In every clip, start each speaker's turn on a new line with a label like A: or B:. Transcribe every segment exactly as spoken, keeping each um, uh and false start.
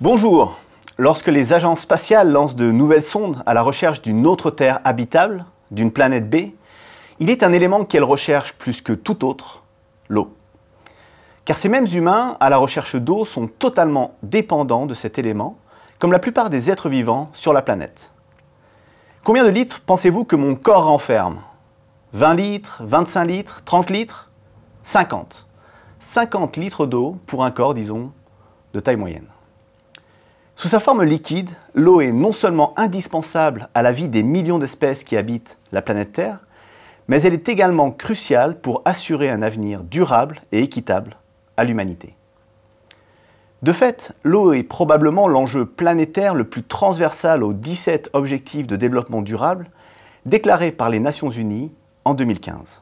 A: Bonjour. Lorsque les agences spatiales lancent de nouvelles sondes à la recherche d'une autre Terre habitable, d'une planète B, il est un élément qu'elles recherchent plus que tout autre, l'eau. Car ces mêmes humains, à la recherche d'eau, sont totalement dépendants de cet élément, comme la plupart des êtres vivants sur la planète. Combien de litres pensez-vous que mon corps renferme? vingt litres, vingt-cinq litres, trente litres? cinquante. cinquante litres d'eau pour un corps, disons, de taille moyenne. Sous sa forme liquide, l'eau est non seulement indispensable à la vie des millions d'espèces qui habitent la planète Terre, mais elle est également cruciale pour assurer un avenir durable et équitable à l'humanité. De fait, l'eau est probablement l'enjeu planétaire le plus transversal aux dix-sept objectifs de développement durable déclarés par les Nations Unies en deux mille quinze.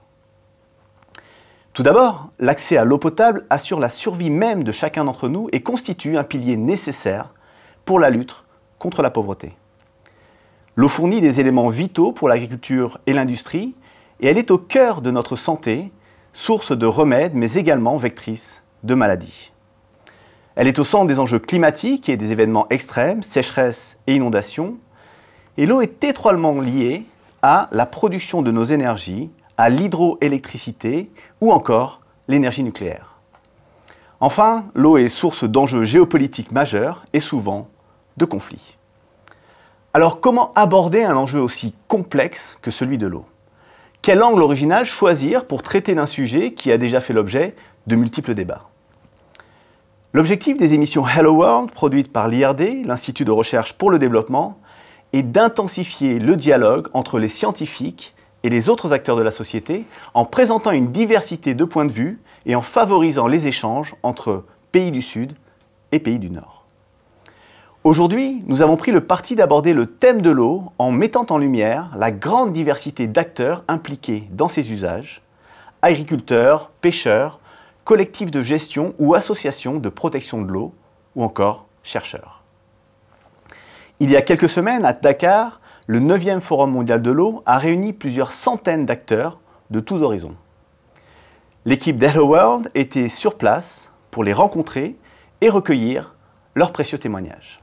A: Tout d'abord, l'accès à l'eau potable assure la survie même de chacun d'entre nous et constitue un pilier nécessaire pour la lutte contre la pauvreté. L'eau fournit des éléments vitaux pour l'agriculture et l'industrie et elle est au cœur de notre santé, source de remèdes mais également vectrice de maladies. Elle est au centre des enjeux climatiques et des événements extrêmes, sécheresse et inondations, et l'eau est étroitement liée à la production de nos énergies, à l'hydroélectricité ou encore l'énergie nucléaire. Enfin, l'eau est source d'enjeux géopolitiques majeurs et souvent de conflits. Alors comment aborder un enjeu aussi complexe que celui de l'eau? Quel angle original choisir pour traiter d'un sujet qui a déjà fait l'objet de multiples débats? L'objectif des émissions Hello World, produites par l'I R D, l'Institut de recherche pour le développement, est d'intensifier le dialogue entre les scientifiques et les autres acteurs de la société en présentant une diversité de points de vue et en favorisant les échanges entre pays du Sud et pays du Nord. Aujourd'hui, nous avons pris le parti d'aborder le thème de l'eau en mettant en lumière la grande diversité d'acteurs impliqués dans ses usages, agriculteurs, pêcheurs, collectifs de gestion ou associations de protection de l'eau, ou encore chercheurs. Il y a quelques semaines, à Dakar, le neuvième Forum mondial de l'eau a réuni plusieurs centaines d'acteurs de tous horizons. L'équipe d'Hello World était sur place pour les rencontrer et recueillir leurs précieux témoignages.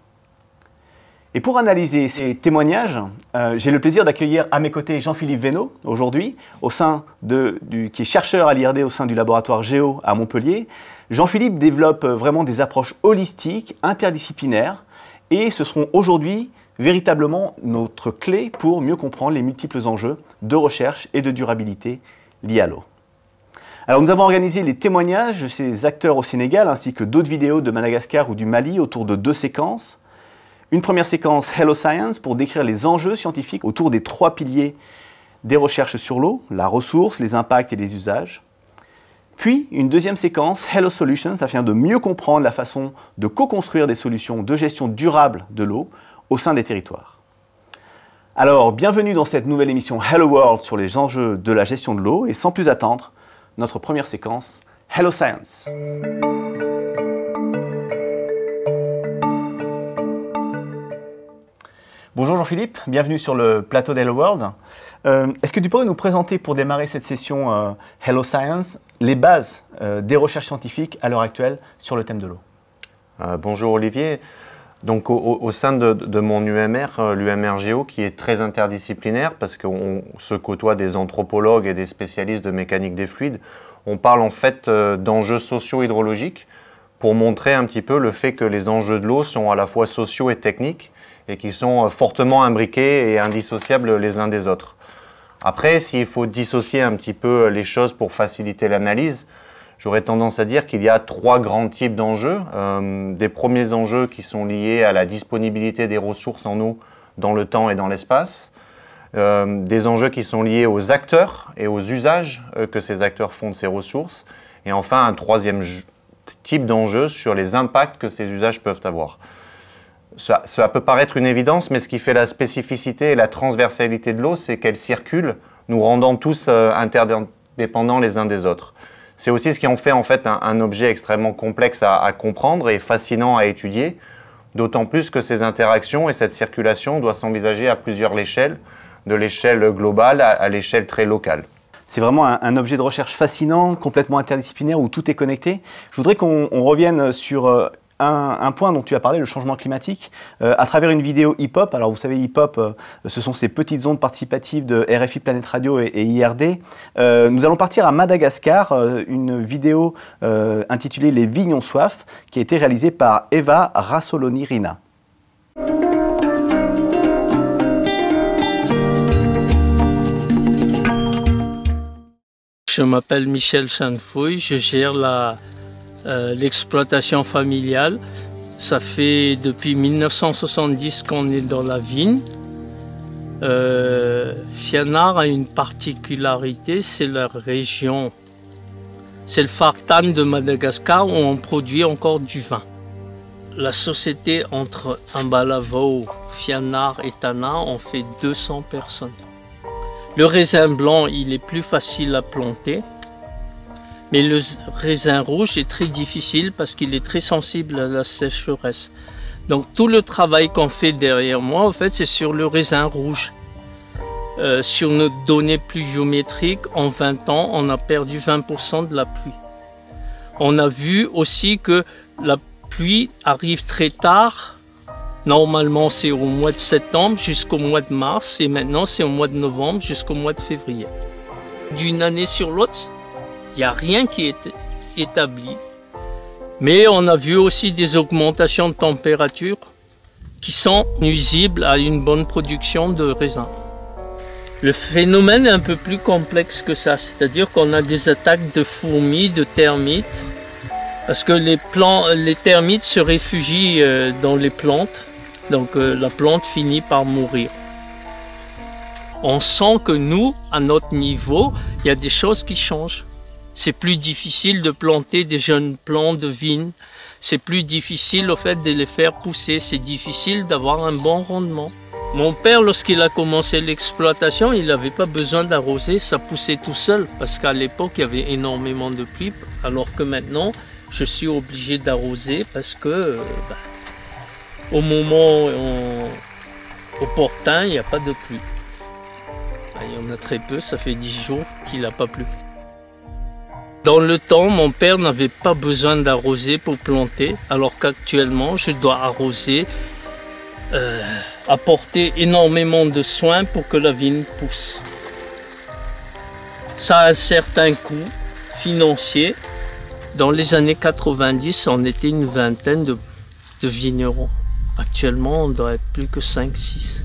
A: Et pour analyser ces témoignages, euh, j'ai le plaisir d'accueillir à mes côtés Jean-Philippe Veynaud, aujourd'hui, au sein de, du, qui est chercheur à l'I R D au sein du laboratoire Géo à Montpellier. Jean-Philippe développe vraiment des approches holistiques, interdisciplinaires, et ce seront aujourd'hui véritablement notre clé pour mieux comprendre les multiples enjeux de recherche et de durabilité liés à l'eau. Alors nous avons organisé les témoignages de ces acteurs au Sénégal, ainsi que d'autres vidéos de Madagascar ou du Mali autour de deux séquences. Une première séquence Hello Science pour décrire les enjeux scientifiques autour des trois piliers des recherches sur l'eau, la ressource, les impacts et les usages. Puis une deuxième séquence Hello Solutions afin de mieux comprendre la façon de co-construire des solutions de gestion durable de l'eau au sein des territoires. Alors, bienvenue dans cette nouvelle émission Hello World sur les enjeux de la gestion de l'eau et sans plus attendre, notre première séquence Hello Science. Bonjour Jean-Philippe, bienvenue sur le plateau d'Hello World. Euh, Est-ce que tu pourrais nous présenter pour démarrer cette session euh, Hello Science les bases euh, des recherches scientifiques à l'heure actuelle sur le thème de l'eau?
B: euh, Bonjour Olivier. Donc au, au sein de, de mon U M R, l'U M R Géo, qui est très interdisciplinaire parce qu'on se côtoie des anthropologues et des spécialistes de mécanique des fluides, on parle en fait euh, d'enjeux socio-hydrologiques pour montrer un petit peu le fait que les enjeux de l'eau sont à la fois sociaux et techniques et qui sont fortement imbriqués et indissociables les uns des autres. Après, s'il faut dissocier un petit peu les choses pour faciliter l'analyse, j'aurais tendance à dire qu'il y a trois grands types d'enjeux. Euh, des premiers enjeux qui sont liés à la disponibilité des ressources en eau dans le temps et dans l'espace. Euh, des enjeux qui sont liés aux acteurs et aux usages euh, que ces acteurs font de ces ressources. Et enfin, un troisième type d'enjeu sur les impacts que ces usages peuvent avoir. Ça, ça peut paraître une évidence, mais ce qui fait la spécificité et la transversalité de l'eau, c'est qu'elle circule, nous rendant tous euh, interdépendants les uns des autres. C'est aussi ce qui en fait en fait un, un objet extrêmement complexe à, à comprendre et fascinant à étudier, d'autant plus que ces interactions et cette circulation doivent s'envisager à plusieurs échelles, de l'échelle globale à, à l'échelle très locale.
A: C'est vraiment un, un objet de recherche fascinant, complètement interdisciplinaire, où tout est connecté. Je voudrais qu'on revienne sur euh, un, un point dont tu as parlé, le changement climatique, euh, à travers une vidéo hip-hop. Alors vous savez, hip-hop, euh, ce sont ces petites ondes participatives de R F I Planète Radio et, et I R D. Euh, nous allons partir à Madagascar, euh, une vidéo euh, intitulée Les vignes ont soif, qui a été réalisée par Eva Rassoloni-Rina.
C: Je m'appelle Michel Chanfouille, je gère la, euh, l'exploitation familiale. Ça fait depuis mille neuf cent soixante-dix qu'on est dans la vigne. Euh, Fianart a une particularité, c'est la région, c'est le Fartan de Madagascar où on produit encore du vin. La société entre Ambalavao, Fianart et Tana, on fait deux cents personnes. Le raisin blanc, il est plus facile à planter, mais le raisin rouge est très difficile parce qu'il est très sensible à la sécheresse. Donc tout le travail qu'on fait derrière moi, en fait, c'est sur le raisin rouge. Euh, sur nos données pluviométriques, en vingt ans, on a perdu vingt pour cent de la pluie. On a vu aussi que la pluie arrive très tard. Normalement, c'est au mois de septembre jusqu'au mois de mars et maintenant, c'est au mois de novembre jusqu'au mois de février. D'une année sur l'autre, il n'y a rien qui est établi. Mais on a vu aussi des augmentations de température qui sont nuisibles à une bonne production de raisin. Le phénomène est un peu plus complexe que ça, c'est-à-dire qu'on a des attaques de fourmis, de termites, parce que les, plants, les termites se réfugient dans les plantes. Donc euh, la plante finit par mourir. On sent que nous, à notre niveau, il y a des choses qui changent. C'est plus difficile de planter des jeunes plants de vigne. C'est plus difficile au fait de les faire pousser. C'est difficile d'avoir un bon rendement. Mon père, lorsqu'il a commencé l'exploitation, il n'avait pas besoin d'arroser. Ça poussait tout seul parce qu'à l'époque, il y avait énormément de pluie. Alors que maintenant, je suis obligé d'arroser parce que... Euh, bah, au moment on, opportun, il n'y a pas de pluie. Il y en a très peu, ça fait dix jours qu'il n'a pas plu. Dans le temps, mon père n'avait pas besoin d'arroser pour planter, alors qu'actuellement, je dois arroser, euh, apporter énormément de soins pour que la vigne pousse. Ça a un certain coût financier. Dans les années quatre-vingt-dix, on était une vingtaine de, de vignerons. Actuellement, on doit être plus que cinq six.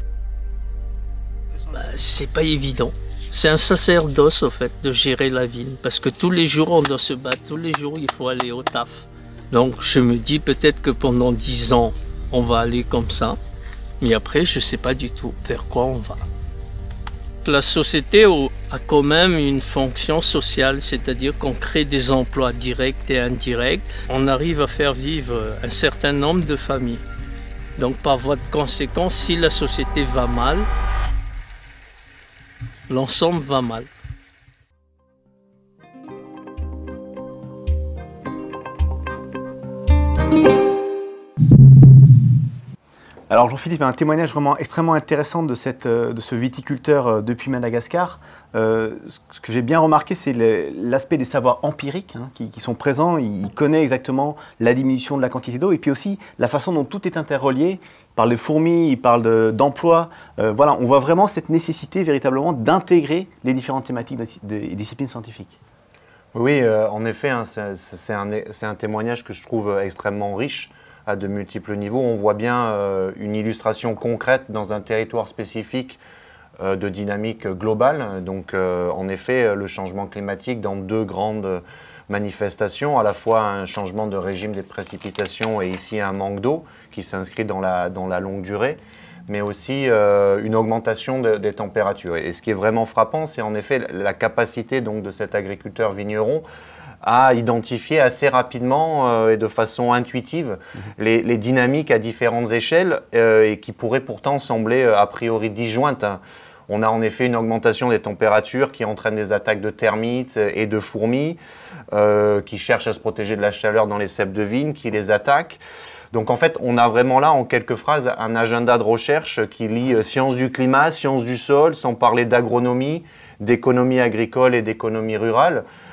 C: Bah, c'est pas évident. C'est un sacerdoce, au fait, de gérer la vigne. Parce que tous les jours, on doit se battre. Tous les jours, il faut aller au taf. Donc, je me dis peut-être que pendant dix ans, on va aller comme ça. Mais après, je sais pas du tout vers quoi on va. La société a quand même une fonction sociale, c'est-à-dire qu'on crée des emplois directs et indirects. On arrive à faire vivre un certain nombre de familles. Donc par voie de conséquence, si la société va mal, l'ensemble va mal.
A: Alors Jean-Philippe a un témoignage vraiment extrêmement intéressant de, cette, de ce viticulteur depuis Madagascar. Euh, ce que j'ai bien remarqué, c'est l'aspect des savoirs empiriques hein, qui, qui sont présents. Il connaît exactement la diminution de la quantité d'eau et puis aussi la façon dont tout est interrelié. Il parle de fourmis, il parle d'emploi. De, euh, voilà, on voit vraiment cette nécessité véritablement d'intégrer les différentes thématiques des disciplines scientifiques.
B: Oui, euh, en effet, hein, c'est un, un témoignage que je trouve extrêmement riche à de multiples niveaux. On voit bien euh, une illustration concrète dans un territoire spécifique euh, de dynamique globale. Donc, euh, en effet, le changement climatique dans deux grandes manifestations, à la fois un changement de régime des précipitations et ici un manque d'eau qui s'inscrit dans la, dans la longue durée, mais aussi euh, une augmentation de, des températures. Et ce qui est vraiment frappant, c'est en effet la capacité donc, de cet agriculteur vigneron à identifier assez rapidement euh, et de façon intuitive mmh. les, les dynamiques à différentes échelles euh, et qui pourraient pourtant sembler euh, a priori disjointes. On a en effet une augmentation des températures qui entraîne des attaques de termites et de fourmis euh, qui cherchent à se protéger de la chaleur dans les ceps de vigne, qui les attaquent. Donc en fait, on a vraiment là, en quelques phrases, un agenda de recherche qui lie euh, sciences du climat, sciences du sol, sans parler d'agronomie, d'économie agricole et d'économie rurale,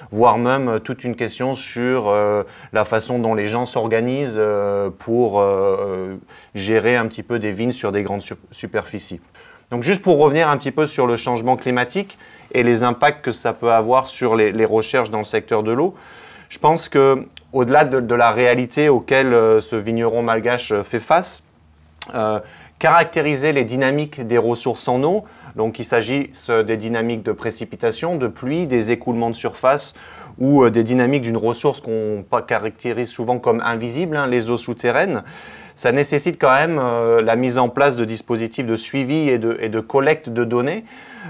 B: voire même toute une question sur euh, la façon dont les gens s'organisent euh, pour euh, gérer un petit peu des vignes sur des grandes su- superficies. Donc juste pour revenir un petit peu sur le changement climatique et les impacts que ça peut avoir sur les, les recherches dans le secteur de l'eau, je pense qu'au-delà de, de la réalité auquel euh, ce vigneron malgache fait face, euh, caractériser les dynamiques des ressources en eau, donc il s'agit des dynamiques de précipitation, de pluie, des écoulements de surface ou euh, des dynamiques d'une ressource qu'on caractérise souvent comme invisible, hein, les eaux souterraines. Ça nécessite quand même euh, la mise en place de dispositifs de suivi et de, et de collecte de données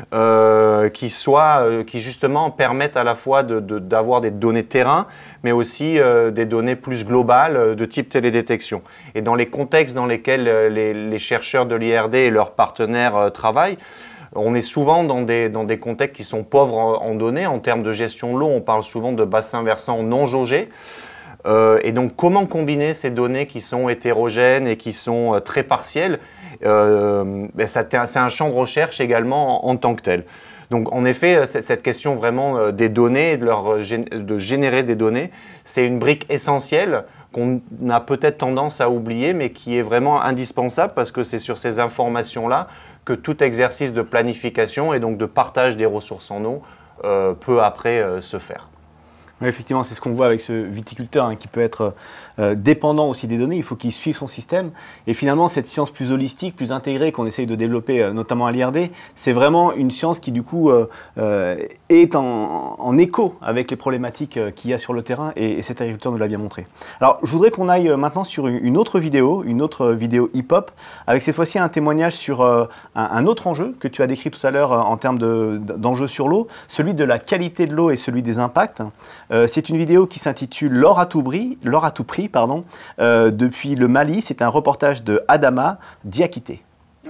B: euh, qui, soient, euh, qui justement permettent à la fois de, de, d'avoir des données terrain, mais aussi euh, des données plus globales euh, de type télédétection. Et dans les contextes dans lesquels euh, les, les chercheurs de l'I R D et leurs partenaires euh, travaillent, on est souvent dans des, dans des contextes qui sont pauvres en, en données. En termes de gestion de l'eau, on parle souvent de bassins versants non jaugés. Euh, et donc, comment combiner ces données qui sont hétérogènes et qui sont euh, très partielles euh, ben ça, c'est un champ de recherche également en, en tant que tel. Donc, en effet, cette question vraiment euh, des données, de, leur, de générer des données, c'est une brique essentielle qu'on a peut-être tendance à oublier, mais qui est vraiment indispensable parce que c'est sur ces informations-là que tout exercice de planification et donc de partage des ressources en eau euh, peut après euh, se faire.
A: Oui, effectivement, c'est ce qu'on voit avec ce viticulteur hein, qui peut être euh, dépendant aussi des données. Il faut qu'il suive son système. Et finalement, cette science plus holistique, plus intégrée qu'on essaye de développer, euh, notamment à l'I R D, c'est vraiment une science qui, du coup, euh, euh, est en, en écho avec les problématiques euh, qu'il y a sur le terrain. Et, et cet agriculteur nous l'a bien montré. Alors, je voudrais qu'on aille maintenant sur une autre vidéo, une autre vidéo hip-hop, avec cette fois-ci un témoignage sur euh, un, un autre enjeu que tu as décrit tout à l'heure euh, en termes de, d'enjeux sur l'eau, celui de la qualité de l'eau et celui des impacts. Euh, c'est une vidéo qui s'intitule L'or à tout prix, l'or à tout prix pardon, euh, depuis le Mali. C'est un reportage de Adama Diakité.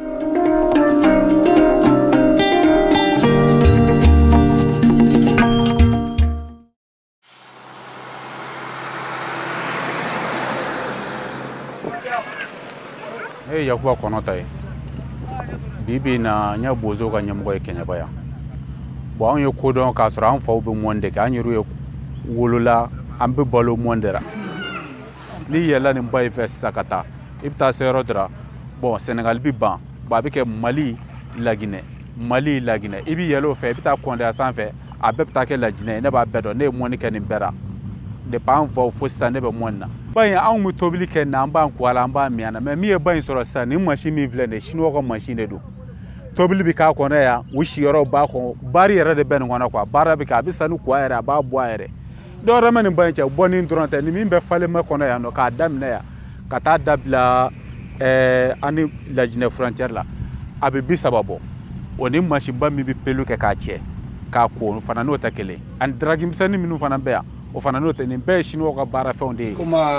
D: Hey, Yakuba Konota ye. Bibi na nya bozo ka nyamgo ye Kenya baya. Bon an ye kodon ka sɔrɔ an faw bɛ monde ka an yɛrɛ ye wolola an bɛ balo monde ra. Ni yɛlɛ nin ba ye fɛ sisan ka taa i bɛ taa se yɔrɔ dɔ la bon Sénégal bi ban bon a bɛ kɛ Mali Laginɛ Mali Laginɛ i bɛ yɛlɛ o fɛ i bɛ taa Kondé a sanfɛ a bɛɛ bɛ taa kɛ Laginɛ ye ne b'a bɛɛ dɔn ne ye mɔni kɛ nin bɛɛ la depuis an faw fo sisan ne bɛ mɔni na. Ba in anw bɛ tobili kɛ na an b'an ko a la an b'a min a na mais min ye ba in sɔrɔ sisan nin machine min filɛ nin ye chinois ka machine de don. Tobili bi k'a kɔnɔ yan u siyɔrɔ b'a kɔnɔ bari yɛrɛ de bɛ nin kɔnɔ quoi baara bɛ kɛ a bɛ sanu ko a yɛrɛ a b'a bɔ a yɛrɛ dɔw yɛrɛ ma nin ba in cɛ bɔ nin dɔrɔn tɛ ni min bɛ falen mɛ kɔnɔ yan nɔ k'a daminɛ yan ka taa dabila ɛɛ an ni Laginɛ frontière la a bɛ bi saba bɔ o ni machine ba min bɛ pelu kɛ k'a cɛ k'a ko o fana n'o tɛ kelen ani daragi misɛnnin minnu fana bɛ yan o fana n'o tɛ nin bɛɛ ye chinois ka baara fɛnw de ye.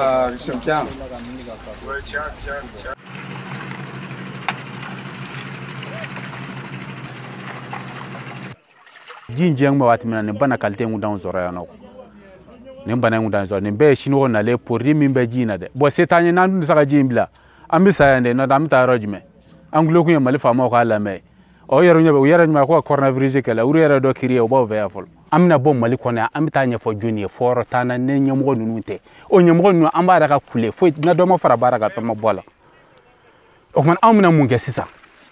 D: Jin jeng ma waati mina nin bana qualité ngu dan zoro ya no nin bana ngu dan zoro nin be chino na le porri min be jina de bo setanye nan dun saka jin bila ambi sayande no dam ta rojme angulo ku yamali fama ko ala me o yero nyabe o yero nyama ko coronavirus kala uru yero do kiriye o bo ve afol amina bom mali ko na ambi ta nya fo joni foro tana ne nyamgo nunu te o nyamgo nunu amba daga kule fo na do ma fara baraka to ma bola o man amina mun gesisa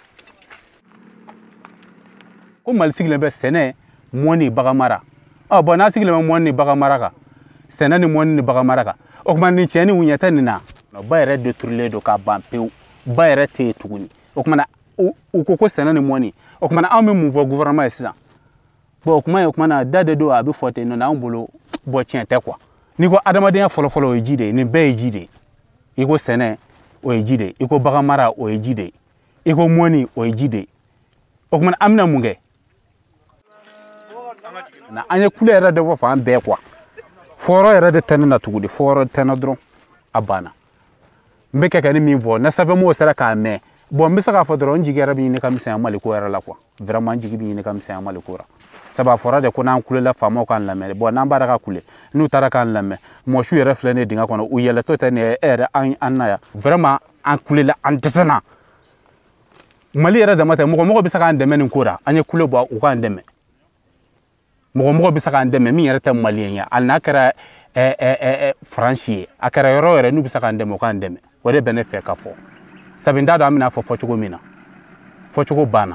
D: ko mal sigle be sene moni bagamara ah bon na sigle moni bagamara ka sene ni moni bagamara ka o man ni cheni unyata ni na no bayre de tourler do ka bampe bayre te tuguni o man o ko sene ni moni o man am mu vo gouvernement sisa bo o man o man dade do abi fote no na mbolo bo chien te kwa ni ko adamaden folo folo o jide ni be jide iko sene o jide iko bagamara o jide iko moni o jide o man amna munge na anya kule era de wofa an be kwa foro era de tene na tugudi foro tene dron abana mbeke ka ni mi vo na save mo sera ka me bo mbisa ka fodron jigera bi ni kam sen mali ko era la kwa vraiment jigi bi ni kam sen mali ko ra saba foro de ko na kule la famo kan la me bo na mbara ka kule nu tara kan la me mo shu era flene dinga kono u yele to tene era an anaya vraiment an kule la an desana mali era de mata mo mo bisa ka ndeme ni ko ra anya kule bo u ka ndeme mɔgɔ mɔgɔ bɛ se k'an dɛmɛ min yɛrɛ tɛ maliyɛn ye hali n'a kɛra faransi ye a kɛra yɔrɔ yɛrɛ n'u bɛ se k'an dɛmɛ u k'an dɛmɛ o de bɛ ne fɛ ka fɔ sabu n t'a dɔn an bɛna fɔ fɔcogo min na fɔcogo banna.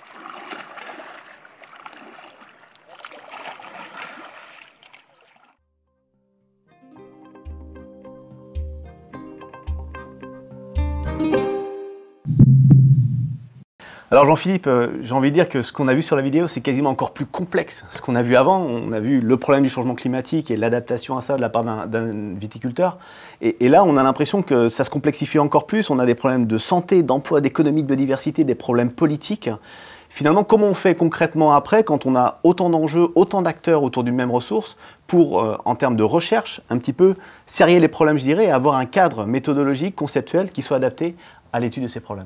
A: Alors Jean-Philippe, euh, j'ai envie de dire que ce qu'on a vu sur la vidéo, c'est quasiment encore plus complexe. Ce qu'on a vu avant, on a vu le problème du changement climatique et l'adaptation à ça de la part d'un viticulteur. Et, et là, on a l'impression que ça se complexifie encore plus. On a des problèmes de santé, d'emploi, d'économie, de diversité, des problèmes politiques. Finalement, comment on fait concrètement après quand on a autant d'enjeux, autant d'acteurs autour d'une même ressource pour, euh, en termes de recherche, un petit peu serrer les problèmes, je dirais, et avoir un cadre méthodologique, conceptuel qui soit adapté à l'étude de ces problèmes?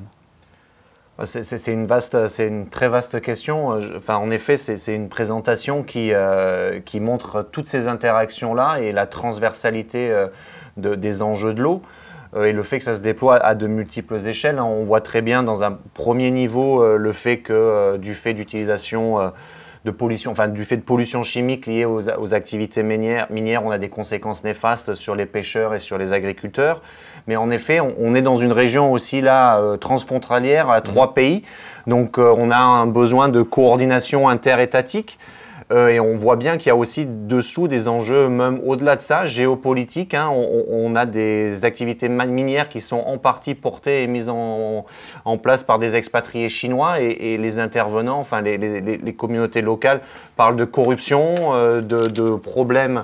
B: C'est une, une très vaste question. Enfin, en effet, c'est une présentation qui, euh, qui montre toutes ces interactions-là et la transversalité euh, de, des enjeux de l'eau euh, et le fait que ça se déploie à de multiples échelles. On voit très bien dans un premier niveau euh, le fait que euh, du fait d'utilisation euh, de pollution, enfin du fait de pollution chimique liée aux, aux activités minières, minières, on a des conséquences néfastes sur les pêcheurs et sur les agriculteurs. Mais en effet, on, on est dans une région aussi là euh, transfrontalière à trois mmh. pays, donc euh, on a un besoin de coordination interétatique euh, et on voit bien qu'il y a aussi dessous des enjeux même au-delà de ça, géopolitiques. Hein, on, on a des activités minières qui sont en partie portées et mises en, en place par des expatriés chinois et, et les intervenants, enfin les, les, les communautés locales parlent de corruption, euh, de, de problèmes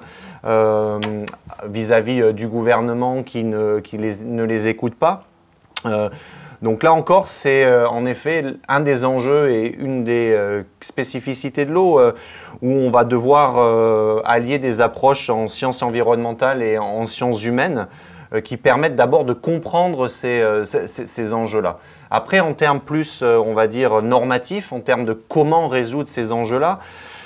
B: vis-à-vis euh, -vis, euh, du gouvernement qui ne, qui les, ne les écoute pas. Euh, donc là encore, c'est euh, en effet un des enjeux et une des euh, spécificités de l'eau euh, où on va devoir euh, allier des approches en sciences environnementales et en sciences humaines euh, qui permettent d'abord de comprendre ces, euh, ces, ces enjeux-là. Après, en termes plus, euh, on va dire, normatifs, en termes de comment résoudre ces enjeux-là,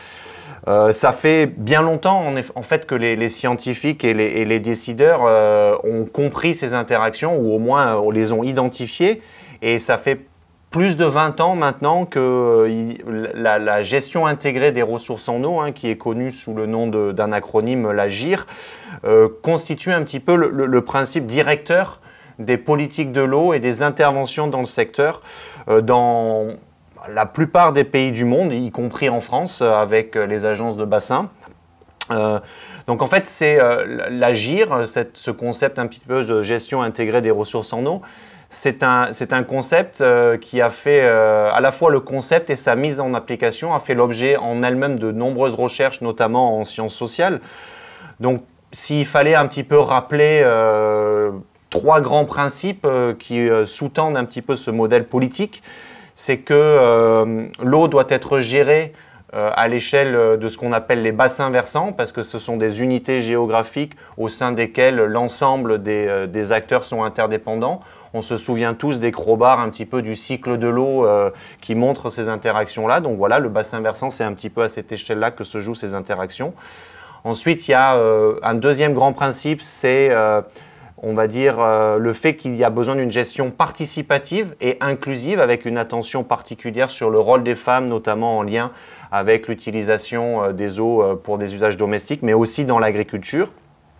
B: Euh, ça fait bien longtemps en, en fait que les, les scientifiques et les, et les décideurs euh, ont compris ces interactions ou au moins euh, les ont identifiées et ça fait plus de vingt ans maintenant que euh, la, la gestion intégrée des ressources en eau, hein, qui est connue sous le nom d'un acronyme, la G I R, euh, constitue un petit peu le, le, le principe directeur des politiques de l'eau et des interventions dans le secteur euh, dans la plupart des pays du monde, y compris en France, avec les agences de bassin. Euh, donc en fait, c'est euh, la G I R, cette, ce concept un petit peu de gestion intégrée des ressources en eau, c'est un, c'est un concept euh, qui a fait, euh, à la fois le concept et sa mise en application, a fait l'objet en elle-même de nombreuses recherches, notamment en sciences sociales. Donc s'il fallait un petit peu rappeler euh, trois grands principes euh, qui euh, sous-tendent un petit peu ce modèle politique, c'est que euh, l'eau doit être gérée euh, à l'échelle de ce qu'on appelle les bassins versants, parce que ce sont des unités géographiques au sein desquelles l'ensemble des, euh, des acteurs sont interdépendants. On se souvient tous des crowbars un petit peu du cycle de l'eau euh, qui montre ces interactions-là. Donc voilà, le bassin versant, c'est un petit peu à cette échelle-là que se jouent ces interactions. Ensuite, il y a euh, un deuxième grand principe, c'est euh, on va dire, euh, le fait qu'il y a besoin d'une gestion participative et inclusive avec une attention particulière sur le rôle des femmes, notamment en lien avec l'utilisation euh, des eaux euh, pour des usages domestiques, mais aussi dans l'agriculture.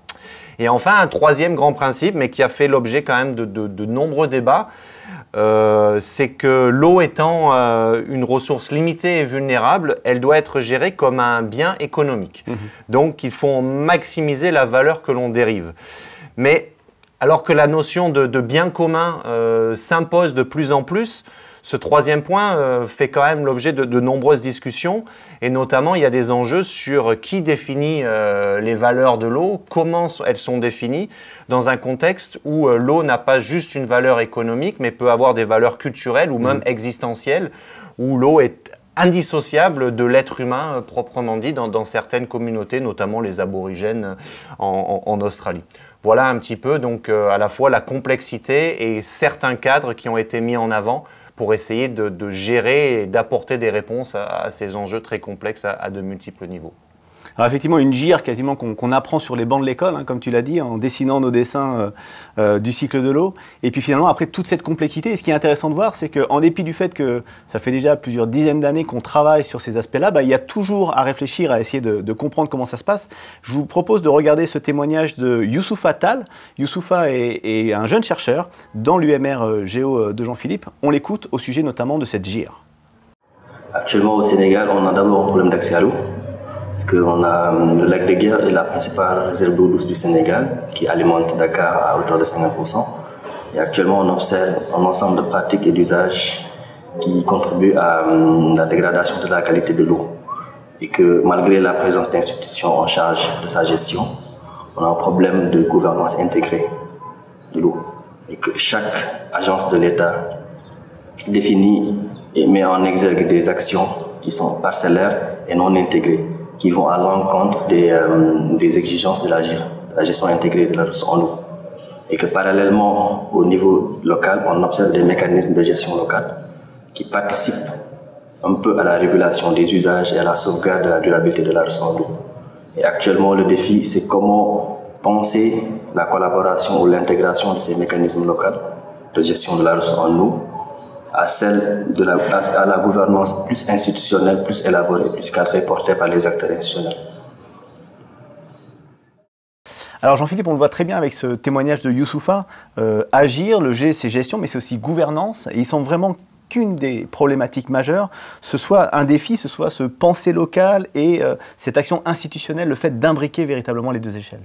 B: Et enfin, un troisième grand principe, mais qui a fait l'objet quand même de, de, de nombreux débats, euh, c'est que l'eau étant euh, une ressource limitée et vulnérable, elle doit être gérée comme un bien économique. Mmh. Donc, il faut maximiser la valeur que l'on dérive. Mais alors que la notion de, de bien commun euh, s'impose de plus en plus, ce troisième point euh, fait quand même l'objet de, de nombreuses discussions et notamment il y a des enjeux sur qui définit euh, les valeurs de l'eau, comment elles sont définies dans un contexte où euh, l'eau n'a pas juste une valeur économique mais peut avoir des valeurs culturelles ou même mmh. existentielles, où l'eau est indissociable de l'être humain euh, proprement dit dans, dans certaines communautés, notamment les aborigènes en, en, en Australie. Voilà un petit peu donc euh, à la fois la complexité et certains cadres qui ont été mis en avant pour essayer de, de gérer et d'apporter des réponses à, à ces enjeux très complexes à, à de multiples niveaux.
A: Alors effectivement, une gire quasiment qu'on qu'on apprend sur les bancs de l'école, hein, comme tu l'as dit, en dessinant nos dessins euh, euh, du cycle de l'eau. Et puis finalement, après toute cette complexité, et ce qui est intéressant de voir, c'est qu'en dépit du fait que ça fait déjà plusieurs dizaines d'années qu'on travaille sur ces aspects-là, bah, il y a toujours à réfléchir, à essayer de, de comprendre comment ça se passe. Je vous propose de regarder ce témoignage de Youssoufa Tall. Youssoufa est, est un jeune chercheur dans l'U M R Géo de Jean-Philippe. On l'écoute au sujet notamment de cette gire.
E: Actuellement au Sénégal, on a d'abord un problème d'accès à l'eau, parce qu'on a le lac de Guiers est la principale réserve d'eau douce du Sénégal, qui alimente Dakar à hauteur de cinquante pour cent. Et actuellement, on observe un ensemble de pratiques et d'usages qui contribuent à la dégradation de la qualité de l'eau. Et que malgré la présence d'institutions en charge de sa gestion, on a un problème de gouvernance intégrée de l'eau. Et que chaque agence de l'État définit et met en exergue des actions qui sont parcellaires et non intégrées, qui vont à l'encontre des, euh, des exigences de la, la gestion intégrée de la ressource en eau. Et que parallèlement, au niveau local, on observe des mécanismes de gestion locale qui participent un peu à la régulation des usages et à la sauvegarde de la durabilité de la ressource en eau. Et actuellement, le défi, c'est comment penser la collaboration ou l'intégration de ces mécanismes locaux de gestion de la ressource en eau à celle de la, à la gouvernance plus institutionnelle, plus élaborée, plus cadrée, portée par les acteurs institutionnels.
A: Alors Jean-Philippe, on le voit très bien avec ce témoignage de Youssoufa, euh, agir, le G c'est gestion, mais c'est aussi gouvernance, et il semble vraiment qu'une des problématiques majeures, ce soit un défi, ce soit ce penser local et euh, cette action institutionnelle, le fait d'imbriquer véritablement les deux échelles.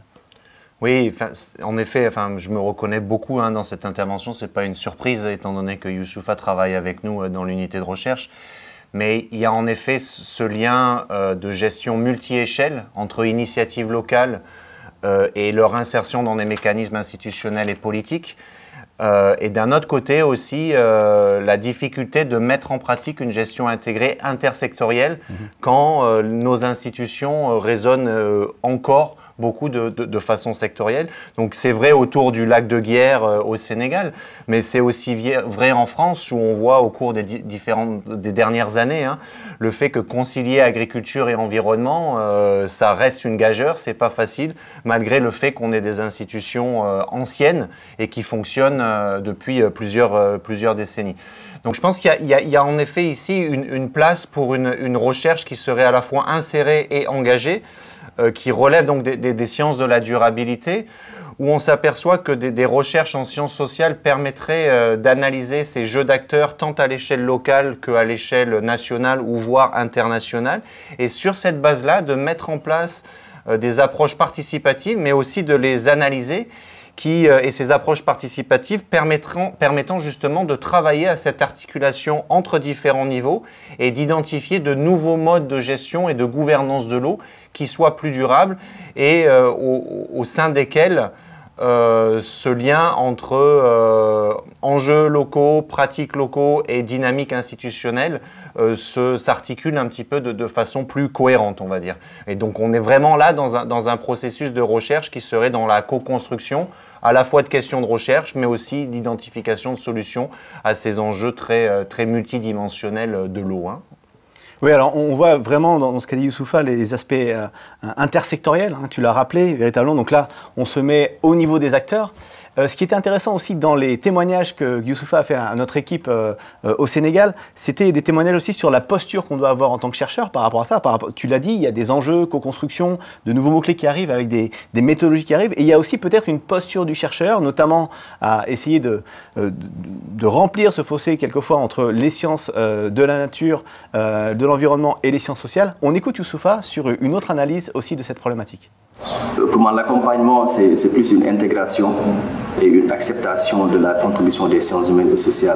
B: Oui, en effet, enfin, je me reconnais beaucoup hein, dans cette intervention. Ce n'est pas une surprise, étant donné que Youssoufa travaille avec nous dans l'unité de recherche. Mais il y a en effet ce lien euh, de gestion multi-échelle entre initiatives locales euh, et leur insertion dans des mécanismes institutionnels et politiques. Euh, et d'un autre côté aussi, euh, la difficulté de mettre en pratique une gestion intégrée intersectorielle mmh. quand euh, nos institutions euh, résonnent euh, encore beaucoup de, de, de façon sectorielle. Donc c'est vrai autour du lac de Guiers euh, au Sénégal, mais c'est aussi vrai en France où on voit au cours des, différentes, des dernières années hein, le fait que concilier agriculture et environnement, euh, ça reste une gageure, c'est pas facile, malgré le fait qu'on ait des institutions euh, anciennes et qui fonctionnent euh, depuis euh, plusieurs, euh, plusieurs décennies. Donc je pense qu'il y, y, y a en effet ici une, une place pour une, une recherche qui serait à la fois insérée et engagée, Euh, qui relève donc des, des, des sciences de la durabilité, où on s'aperçoit que des, des recherches en sciences sociales permettraient euh, d'analyser ces jeux d'acteurs tant à l'échelle locale qu'à l'échelle nationale ou voire internationale, et sur cette base-là, de mettre en place euh, des approches participatives, mais aussi de les analyser, qui, euh, et ces approches participatives permettront, permettant justement de travailler à cette articulation entre différents niveaux et d'identifier de nouveaux modes de gestion et de gouvernance de l'eau qui soient plus durables et euh, au, au sein desquels euh, ce lien entre euh, enjeux locaux, pratiques locaux et dynamiques institutionnelles euh, s'articule un petit peu de, de façon plus cohérente, on va dire. Et donc on est vraiment là dans un, dans un processus de recherche qui serait dans la co-construction à la fois de questions de recherche, mais aussi d'identification de solutions à ces enjeux très, très multidimensionnels de l'eau. Hein.
A: Oui, alors on voit vraiment dans ce qu'a dit Youssoufa les aspects euh, intersectoriels, hein, tu l'as rappelé véritablement. Donc là, on se met au niveau des acteurs. Euh, ce qui était intéressant aussi dans les témoignages que Youssoufa a fait à notre équipe euh, euh, au Sénégal, c'était des témoignages aussi sur la posture qu'on doit avoir en tant que chercheur par rapport à ça. Par rapport, tu l'as dit, il y a des enjeux, co-construction, de nouveaux mots-clés qui arrivent avec des, des méthodologies qui arrivent. Et il y a aussi peut-être une posture du chercheur, notamment à essayer de, euh, de, de remplir ce fossé quelquefois entre les sciences euh, de la nature, euh, de l'environnement et les sciences sociales. On écoute Youssoufa sur une autre analyse aussi de cette problématique.
E: Pour moi, l'accompagnement, c'est plus une intégration et une acceptation de la contribution des sciences humaines et sociales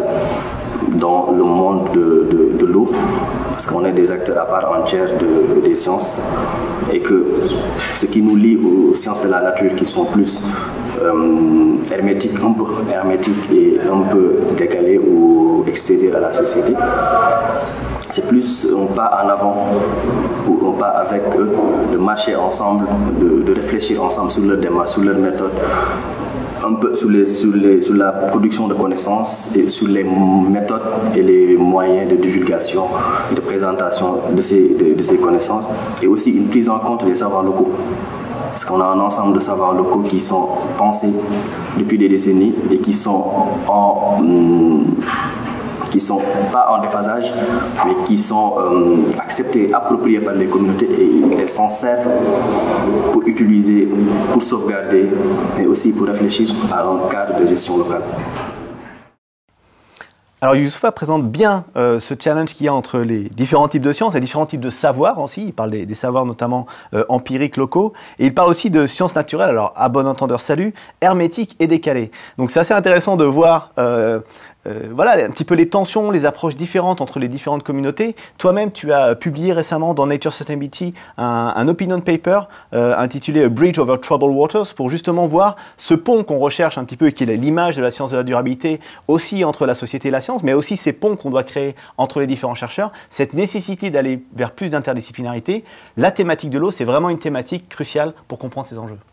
E: dans le monde de, de, de l'eau, parce qu'on est des acteurs à part entière de, des sciences, et que ce qui nous lie aux sciences de la nature qui sont plus euh, hermétiques, un peu hermétiques et un peu décalées ou extérieures à la société, c'est plus un pas en avant ou un pas avec eux, de marcher ensemble, de, de réfléchir ensemble sur leur démarche, sur leur méthode, un peu sur, les, sur, les, sur la production de connaissances et sur les méthodes et les moyens de divulgation et de présentation de ces, de, de ces connaissances, et aussi une prise en compte des savoirs locaux. Parce qu'on a un ensemble de savoirs locaux qui sont pensés depuis des décennies et qui sont en... Hum, qui ne sont pas en déphasage, mais qui sont euh, acceptés, appropriés par les communautés, et elles s'en servent pour utiliser, pour sauvegarder, mais aussi pour réfléchir à un cadre de gestion locale.
A: Alors Youssoufa présente bien euh, ce challenge qu'il y a entre les différents types de sciences, les différents types de savoirs aussi. Il parle des, des savoirs notamment euh, empiriques locaux, et il parle aussi de sciences naturelles, alors à bon entendeur salut, hermétiques et décalées. Donc c'est assez intéressant de voir euh, Euh, voilà un petit peu les tensions, les approches différentes entre les différentes communautés. Toi-même, tu as publié récemment dans Nature Sustainability un, un opinion paper euh, intitulé A Bridge Over Troubled Waters pour justement voir ce pont qu'on recherche un petit peu et qui est l'image de la science de la durabilité aussi entre la société et la science, mais aussi ces ponts qu'on doit créer entre les différents chercheurs, cette nécessité d'aller vers plus d'interdisciplinarité. La thématique de l'eau, c'est vraiment une thématique cruciale pour comprendre ces enjeux.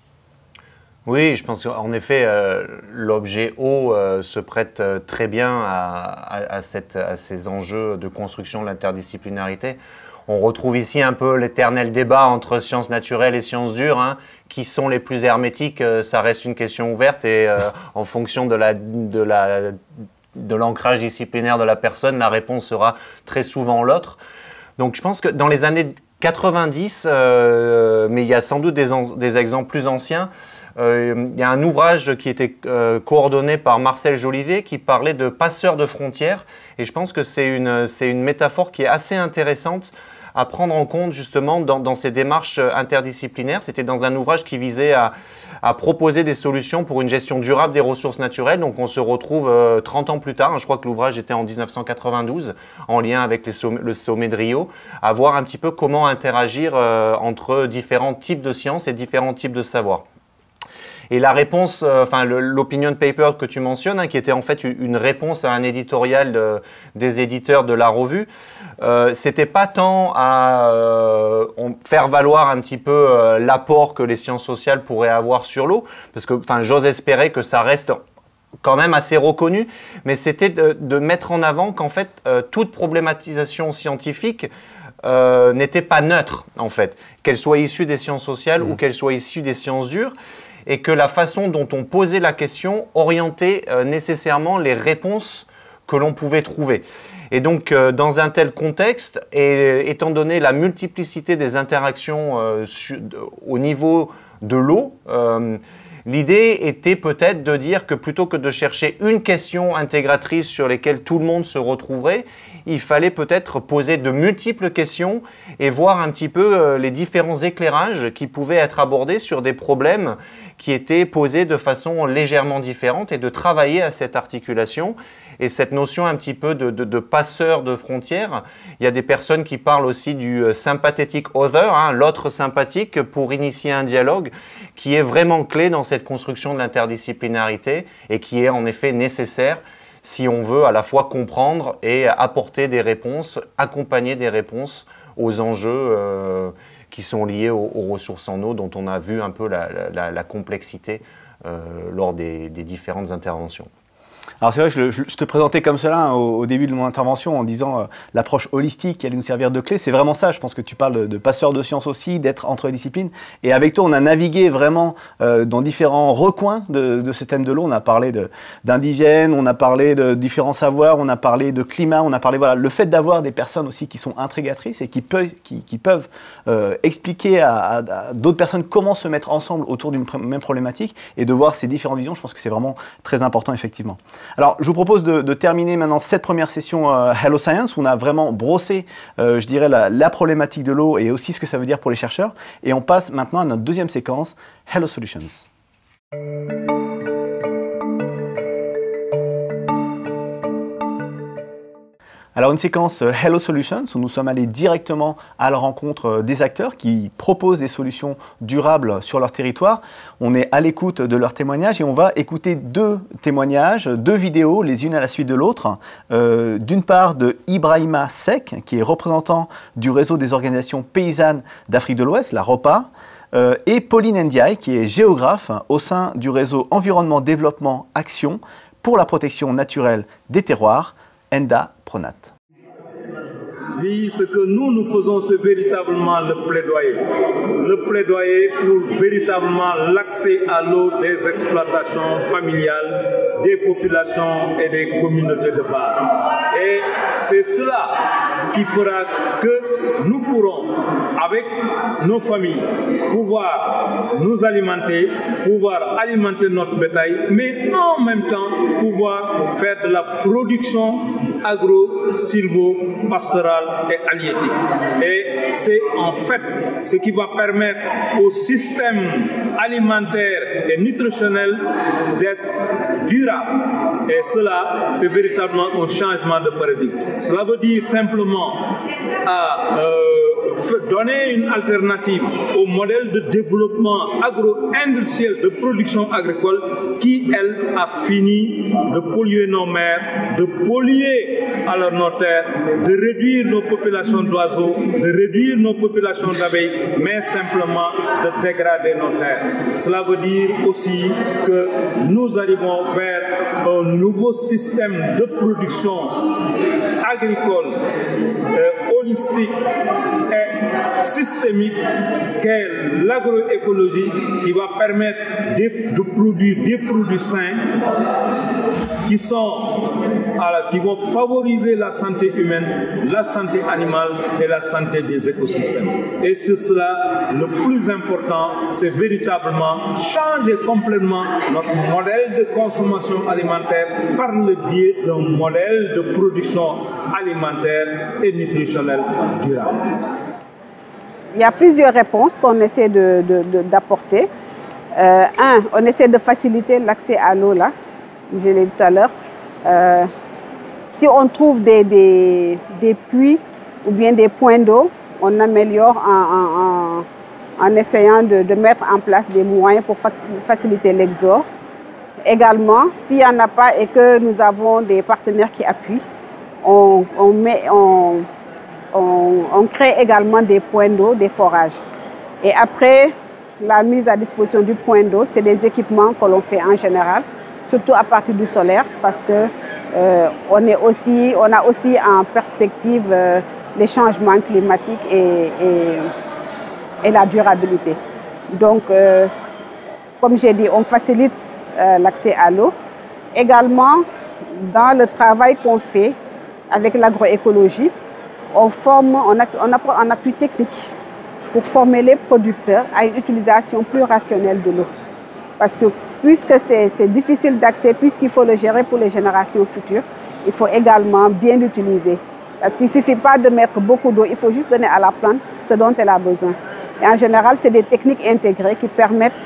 B: Oui, je pense qu'en effet, euh, l'objet eau euh, se prête euh, très bien à, à, à, cette, à ces enjeux de construction de l'interdisciplinarité. On retrouve ici un peu l'éternel débat entre sciences naturelles et sciences dures. Hein. Qui sont les plus hermétiques, euh, ça reste une question ouverte, et euh, en fonction de la, de la, de l'ancrage disciplinaire de la personne, la réponse sera très souvent l'autre. Donc je pense que dans les années quatre-vingt-dix, euh, mais il y a sans doute des, des exemples plus anciens, Euh, il y a un ouvrage qui était euh, coordonné par Marcel Jolivet qui parlait de passeurs de frontières, et je pense que c'est une, c'est une métaphore qui est assez intéressante à prendre en compte justement dans, dans ces démarches interdisciplinaires. C'était dans un ouvrage qui visait à, à proposer des solutions pour une gestion durable des ressources naturelles. Donc on se retrouve euh, trente ans plus tard, hein, je crois que l'ouvrage était en mille neuf cent quatre-vingt-douze, en lien avec les somm le sommet de Rio, à voir un petit peu comment interagir euh, entre différents types de sciences et différents types de savoirs. Et la réponse, euh, enfin l'opinion paper que tu mentionnes, hein, qui était en fait une réponse à un éditorial de, des éditeurs de la revue, euh, c'était pas tant à euh, on, faire valoir un petit peu euh, l'apport que les sciences sociales pourraient avoir sur l'eau, parce que enfin j'ose espérer que ça reste quand même assez reconnu, mais c'était de, de mettre en avant qu'en fait euh, toute problématisation scientifique Euh, n'était pas neutre, en fait, qu'elle soit issue des sciences sociales mmh. ou qu'elle soit issue des sciences dures, et que la façon dont on posait la question orientait euh, nécessairement les réponses que l'on pouvait trouver. Et donc, euh, dans un tel contexte, et étant donné la multiplicité des interactions euh, sur, de, au niveau de l'eau, euh, l'idée était peut-être de dire que plutôt que de chercher une question intégratrice sur laquelle tout le monde se retrouverait, il fallait peut-être poser de multiples questions et voir un petit peu euh, les différents éclairages qui pouvaient être abordés sur des problèmes qui étaient posés de façon légèrement différente, et de travailler à cette articulation. Et cette notion un petit peu de, de, de passeur de frontières, il y a des personnes qui parlent aussi du sympathetic other, hein, l'autre sympathique, pour initier un dialogue qui est vraiment clé dans cette construction de l'interdisciplinarité, et qui est en effet nécessaire si on veut à la fois comprendre et apporter des réponses, accompagner des réponses aux enjeux euh, qui sont liés aux, aux ressources en eau, dont on a vu un peu la, la, la complexité euh, lors des, des différentes interventions.
A: Alors c'est vrai que je, je te présentais comme cela hein, au, au début de mon intervention en disant euh, l'approche holistique qui allait nous servir de clé. C'est vraiment ça, je pense que tu parles de, de passeur de sciences aussi, d'être entre les disciplines. Et avec toi, on a navigué vraiment euh, dans différents recoins de, de ce thème de l'eau. On a parlé d'indigènes, on a parlé de différents savoirs, on a parlé de climat, on a parlé, voilà, le fait d'avoir des personnes aussi qui sont intrigatrices et qui, peut, qui, qui peuvent euh, expliquer à, à, à d'autres personnes comment se mettre ensemble autour d'une même problématique, et de voir ces différentes visions, je pense que c'est vraiment très important effectivement. Alors, je vous propose de, de terminer maintenant cette première session euh, Hello Science, où on a vraiment brossé, euh, je dirais, la, la problématique de l'eau et aussi ce que ça veut dire pour les chercheurs. Et on passe maintenant à notre deuxième séquence, Hello Solutions. Alors une séquence Hello Solutions où nous sommes allés directement à la rencontre des acteurs qui proposent des solutions durables sur leur territoire. On est à l'écoute de leurs témoignages et on va écouter deux témoignages, deux vidéos, les unes à la suite de l'autre. Euh, D'une part de Ibrahima Seck, qui est représentant du réseau des organisations paysannes d'Afrique de l'Ouest, la ROPA. euh, et Pauline Ndiaye, qui est géographe au sein du réseau Environnement Développement Action pour la protection naturelle des terroirs, ENDA Pronat.
F: Oui, ce que nous, nous faisons, c'est véritablement le plaidoyer. Le plaidoyer pour véritablement l'accès à l'eau des exploitations familiales, des populations et des communautés de base. Et c'est cela qui fera que nous pourrons, avec nos familles, pouvoir nous alimenter, pouvoir alimenter notre bétail, mais en même temps pouvoir faire de la production agro-silvo-pastorale et halieutique. Et c'est en fait ce qui va permettre au système alimentaire et nutritionnel d'être durable. Et cela, c'est véritablement un changement de paradigme. Cela veut dire simplement à, euh, donner une alternative au modèle de développement agro-industriel de production agricole qui, elle, a fini de polluer nos mers, de polluer alors nos terres, de réduire nos populations d'oiseaux, de réduire nos populations d'abeilles, mais simplement de dégrader nos terres. Cela veut dire aussi que nous arrivons vers un nouveau système de production agricole, euh, holistique et systémique qu'est l'agroécologie, qui va permettre de, de produire des produits sains qui sont alors, qui vont favoriser la santé humaine, la santé animale et la santé des écosystèmes. Et c'est cela, le plus important, c'est véritablement changer complètement notre modèle de consommation alimentaire par le biais d'un modèle de production alimentaire et nutritionnelle durable.
G: Il y a plusieurs réponses qu'on essaie de, de, de, d'apporter. Euh, un, on essaie de faciliter l'accès à l'eau, là, je l'ai dit tout à l'heure. Euh, si on trouve des, des, des puits ou bien des points d'eau, on améliore en, en, en essayant de, de mettre en place des moyens pour faciliter l'exode. Également, s'il n'y en a pas et que nous avons des partenaires qui appuient, on, on, met, on, on, on crée également des points d'eau, des forages. Et après la mise à disposition du point d'eau, c'est des équipements que l'on fait en général, surtout à partir du solaire, parce que euh, on, est aussi, on a aussi en perspective euh, les changements climatiques et, et, et la durabilité. Donc, euh, comme j'ai dit, on facilite euh, l'accès à l'eau. Également, dans le travail qu'on fait avec l'agroécologie, on forme, on, a, on apprend en appui technique pour former les producteurs à une utilisation plus rationnelle de l'eau. Parce que puisque c'est difficile d'accès, puisqu'il faut le gérer pour les générations futures, il faut également bien l'utiliser. Parce qu'il ne suffit pas de mettre beaucoup d'eau, il faut juste donner à la plante ce dont elle a besoin. Et en général, c'est des techniques intégrées qui permettent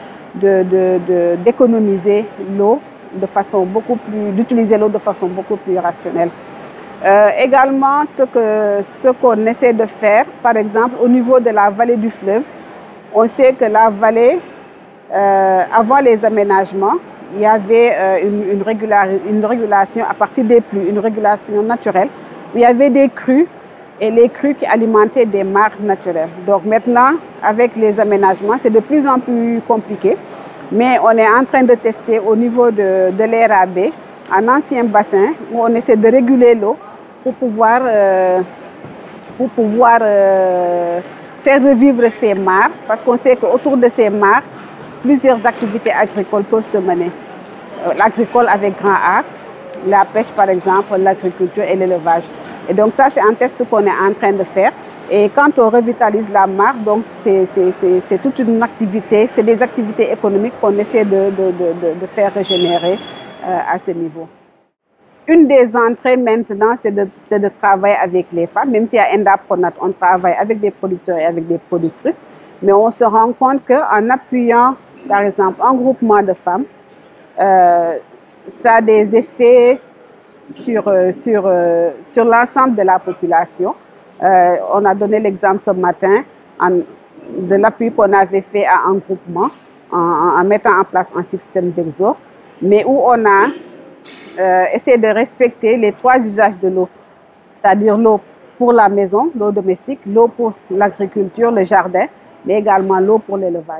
G: d'économiser l'eau de façon beaucoup plus, d'utiliser l'eau de façon beaucoup plus rationnelle. Euh, également, ce que ce qu'on essaie de faire, par exemple, au niveau de la vallée du fleuve, on sait que la vallée, euh, avant les aménagements, il y avait euh, une, une, une régulation à partir des pluies, une régulation naturelle, où il y avait des crues et les crues qui alimentaient des mares naturelles. Donc maintenant, avec les aménagements, c'est de plus en plus compliqué, mais on est en train de tester au niveau de, de l'E R A B, un ancien bassin où on essaie de réguler l'eau pour pouvoir, euh, pour pouvoir euh, faire revivre ces mares, parce qu'on sait qu'autour de ces mares, plusieurs activités agricoles peuvent se mener. Euh, L'agricole avec grand A, la pêche par exemple, l'agriculture et l'élevage. Et donc ça, c'est un test qu'on est en train de faire. Et quand on revitalise la mare, donc c'est toute une activité, c'est des activités économiques qu'on essaie de, de, de, de faire régénérer euh, à ce niveau. Une des entrées maintenant, c'est de, de, de travailler avec les femmes. Même si à ENDA Pronat, on travaille avec des producteurs et avec des productrices, mais on se rend compte qu'en appuyant, par exemple, un groupement de femmes, euh, ça a des effets sur, sur, euh, sur l'ensemble de la population. Euh, on a donné l'exemple ce matin en, de l'appui qu'on avait fait à un groupement en, en mettant en place un système d'exode, mais où on a euh, essayé de respecter les trois usages de l'eau, c'est-à-dire l'eau pour la maison, l'eau domestique, l'eau pour l'agriculture, le jardin, mais également l'eau pour l'élevage.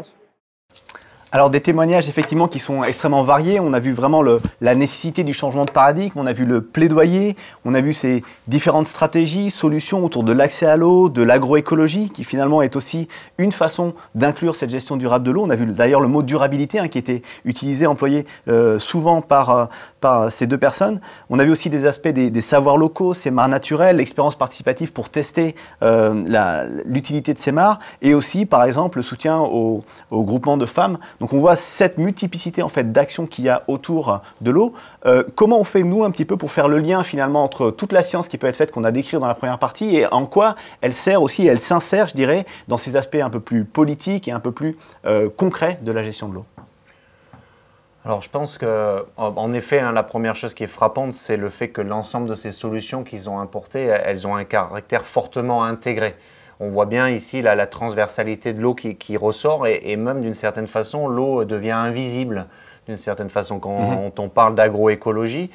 A: Alors des témoignages effectivement qui sont extrêmement variés, on a vu vraiment le, la nécessité du changement de paradigme, on a vu le plaidoyer, on a vu ces différentes stratégies, solutions autour de l'accès à l'eau, de l'agroécologie qui finalement est aussi une façon d'inclure cette gestion durable de l'eau. On a vu d'ailleurs le mot durabilité hein, qui était utilisé, employé euh, souvent par, euh, par ces deux personnes. On a vu aussi des aspects des, des savoirs locaux, ces mares naturelles, l'expérience participative pour tester euh, l'utilité de ces mares et aussi par exemple le soutien au, au groupement de femmes. Donc on voit cette multiplicité en fait d'actions qu'il y a autour de l'eau. Euh, comment on fait nous un petit peu pour faire le lien finalement entre toute la science qui peut être faite qu'on a décrite dans la première partie et en quoi elle sert aussi, elle s'insère je dirais dans ces aspects un peu plus politiques et un peu plus euh, concrets de la gestion de l'eau.
B: Alors je pense qu'en effet, hein, la première chose qui est frappante, c'est le fait que l'ensemble de ces solutions qu'ils ont apportées, elles ont un caractère fortement intégré. On voit bien ici la, la transversalité de l'eau qui, qui ressort et, et même d'une certaine façon, l'eau devient invisible d'une certaine façon. Quand mmh. on, on parle d'agroécologie,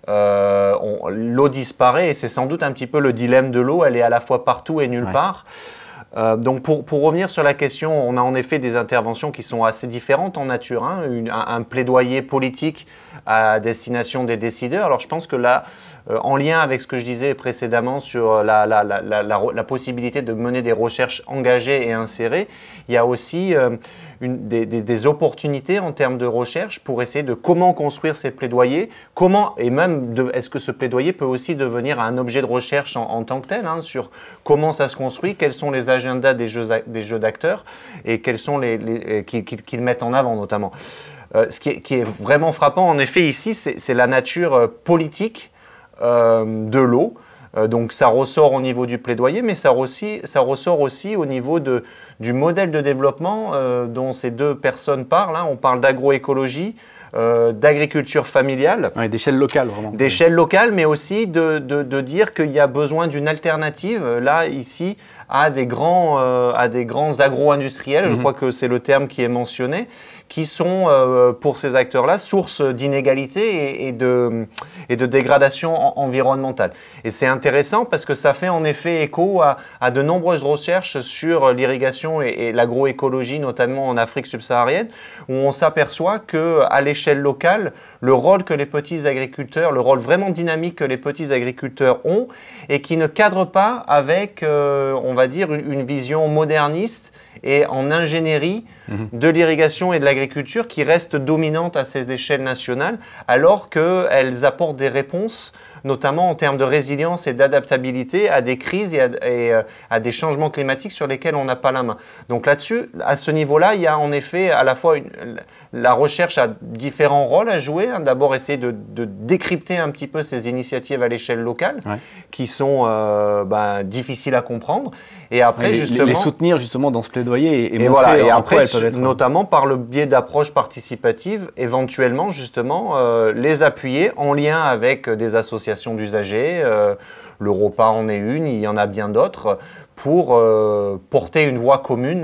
B: euh, l'eau disparaît et c'est sans doute un petit peu le dilemme de l'eau. Elle est à la fois partout et nulle ouais. part. Euh, donc pour, pour revenir sur la question, on a en effet des interventions qui sont assez différentes en nature. Hein, une, un, un plaidoyer politique à destination des décideurs. Alors je pense que là, euh, en lien avec ce que je disais précédemment sur la, la, la, la, la, la possibilité de mener des recherches engagées et insérées, il y a aussi euh, une, des, des, des opportunités en termes de recherche pour essayer de comment construire ces plaidoyers, comment, et même est-ce que ce plaidoyer peut aussi devenir un objet de recherche en, en tant que tel, hein, sur comment ça se construit, quels sont les agendas des jeux, des jeux d'acteurs et quels sont les, les qu'ils qu'ils mettent en avant notamment. Euh, ce qui est, qui est vraiment frappant en effet ici, c'est la nature euh, politique euh, de l'eau. Euh, donc ça ressort au niveau du plaidoyer, mais ça, aussi, ça ressort aussi au niveau de, du modèle de développement euh, dont ces deux personnes parlent. Hein. On parle d'agroécologie, euh, d'agriculture familiale.
A: Ouais, d'échelle locale, vraiment.
B: D'échelle locale, mais aussi de, de, de dire qu'il y a besoin d'une alternative, là, ici, à des grands, euh, à des grands agro-industriels, mmh. je crois que c'est le terme qui est mentionné, qui sont, euh, pour ces acteurs-là, source d'inégalité et, et, de, et de dégradation en, environnementale. Et c'est intéressant parce que ça fait en effet écho à, à de nombreuses recherches sur l'irrigation et, et l'agroécologie, notamment en Afrique subsaharienne, où on s'aperçoit qu'à l'échelle locale, le rôle que les petits agriculteurs, le rôle vraiment dynamique que les petits agriculteurs ont, et qui ne cadre pas avec, euh, on va dire, une, une vision moderniste et en ingénierie mmh. de l'irrigation et de l'agriculture qui reste dominante à ces échelles nationales, alors qu'elles apportent des réponses, notamment en termes de résilience et d'adaptabilité à des crises et à, et à des changements climatiques sur lesquels on n'a pas la main. Donc là-dessus, à ce niveau-là, il y a en effet à la fois une, la recherche a différents rôles à jouer. Hein. D'abord, essayer de, de décrypter un petit peu ces initiatives à l'échelle locale, ouais. qui sont euh, bah, difficiles à comprendre. Et après,
A: les,
B: justement,
A: les soutenir justement dans ce plaidoyer et, et,
B: et
A: montrer
B: voilà. Et
A: en
B: après,
A: quoi elles peuvent être...
B: notamment par le biais d'approches participatives, éventuellement justement euh, les appuyer en lien avec des associations d'usagers. Euh, L'Europa en est une, il y en a bien d'autres, pour euh, porter une voix commune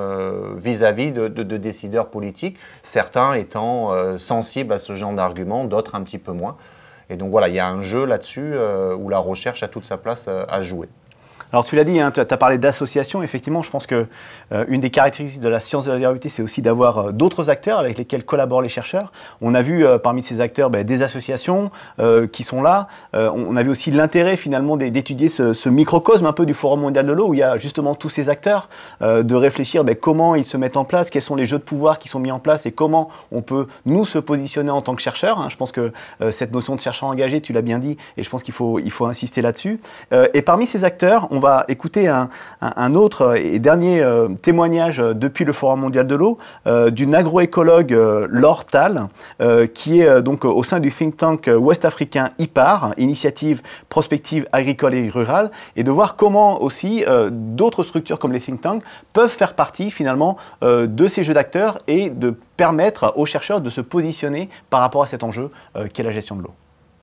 B: vis-à-vis euh, -vis de, de, de décideurs politiques, certains étant euh, sensibles à ce genre d'arguments, d'autres un petit peu moins. Et donc voilà, il y a un jeu là-dessus euh, où la recherche a toute sa place euh, à jouer.
A: Alors tu l'as dit, hein, tu as parlé d'associations. Effectivement, je pense que euh, une des caractéristiques de la science de la durabilité, c'est aussi d'avoir euh, d'autres acteurs avec lesquels collaborent les chercheurs. On a vu euh, parmi ces acteurs ben, des associations euh, qui sont là. Euh, on a vu aussi l'intérêt finalement d'étudier ce, ce microcosme un peu du Forum mondial de l'eau où il y a justement tous ces acteurs, euh, de réfléchir ben, comment ils se mettent en place, quels sont les jeux de pouvoir qui sont mis en place et comment on peut nous se positionner en tant que chercheurs. Hein. Je pense que euh, cette notion de chercheur engagé, tu l'as bien dit, et je pense qu'il faut, il faut insister là-dessus. Euh, et parmi ces acteurs, on va écouter un, un, un autre et dernier euh, témoignage depuis le Forum mondial de l'eau euh, d'une agroécologue, euh, Laure Tal, euh, qui est euh, donc au sein du think tank ouest-africain I P A R, Initiative Prospective Agricole et Rurale, et de voir comment aussi euh, d'autres structures comme les think tanks peuvent faire partie finalement euh, de ces jeux d'acteurs et de permettre aux chercheurs de se positionner par rapport à cet enjeu euh, qu'est la gestion de l'eau.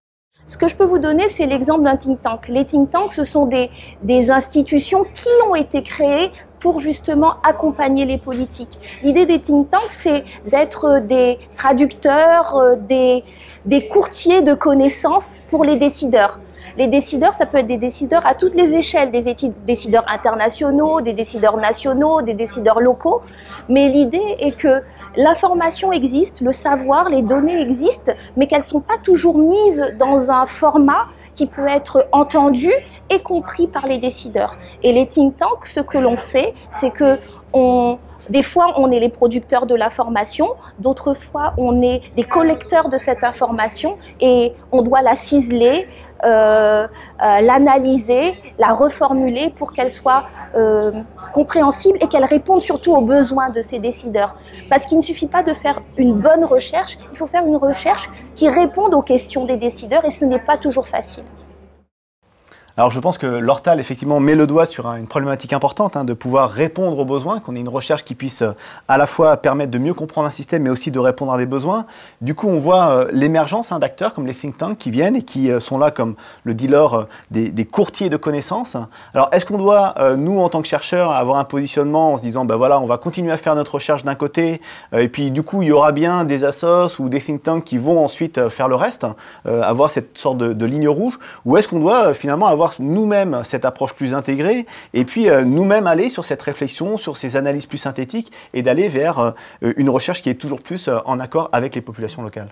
H: Ce que je peux vous donner, c'est l'exemple d'un think tank. Les think tanks, ce sont des, des institutions qui ont été créées pour justement accompagner les politiques. L'idée des think tanks, c'est d'être des traducteurs, des, des courtiers de connaissances pour les décideurs. Les décideurs, ça peut être des décideurs à toutes les échelles, des décideurs internationaux, des décideurs nationaux, des décideurs locaux. Mais l'idée est que l'information existe, le savoir, les données existent, mais qu'elles ne sont pas toujours mises dans un format qui peut être entendu et compris par les décideurs. Et les think tanks, ce que l'on fait, c'est que on... Des fois, on est les producteurs de l'information, d'autres fois, on est des collecteurs de cette information et on doit la ciseler, euh, euh, l'analyser, la reformuler pour qu'elle soit euh, compréhensible et qu'elle réponde surtout aux besoins de ces décideurs. Parce qu'il ne suffit pas de faire une bonne recherche, il faut faire une recherche qui réponde aux questions des décideurs et ce n'est pas toujours facile.
A: Alors je pense que l'Ortal effectivement met le doigt sur une problématique importante, hein, de pouvoir répondre aux besoins, qu'on ait une recherche qui puisse euh, à la fois permettre de mieux comprendre un système mais aussi de répondre à des besoins. Du coup on voit euh, l'émergence hein, d'acteurs comme les think tanks qui viennent et qui euh, sont là comme le dealer euh, des, des courtiers de connaissances. Alors est-ce qu'on doit, euh, nous en tant que chercheurs, avoir un positionnement en se disant ben voilà, on va continuer à faire notre recherche d'un côté euh, et puis du coup il y aura bien des assos ou des think tanks qui vont ensuite euh, faire le reste, euh, avoir cette sorte de, de ligne rouge, ou est-ce qu'on doit euh, finalement avoir nous-mêmes cette approche plus intégrée et puis euh, nous-mêmes aller sur cette réflexion, sur ces analyses plus synthétiques et d'aller vers euh, une recherche qui est toujours plus euh, en accord avec les populations locales?